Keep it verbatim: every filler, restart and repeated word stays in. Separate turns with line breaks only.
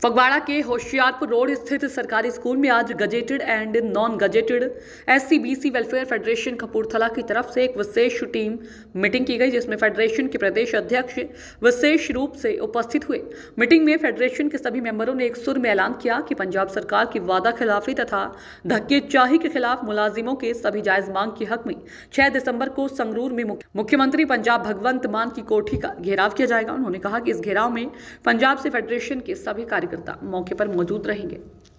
फगवाड़ा के होशियारपुर रोड स्थित सरकारी स्कूल में आज gazetted and non gazetted SC BC welfare federation Kapurthala की तरफ से एक विशेष टीम मीटिंग की गई, जिसमें फेडरेशन के प्रदेश अध्यक्ष विशेष रूप से उपस्थित हुए। मीटिंग में फेडरेशन के सभी मेंबरों ने एक सुर में ऐलान किया कि पंजाब सरकार की वादा खिलाफी तथा धक्केचाही के खिलाफ मुलाजिमों के सभी जायज मांग के हक में छह दिसंबर को संगरूर में मुख्यमंत्री पंजाब भगवंत मान की कोठी का घेराव किया जाएगा। उन्होंने कहा कि इस घेराव में पंजाब से फेडरेशन के सभी कार्यकर्ता मौके पर मौजूद रहेंगे।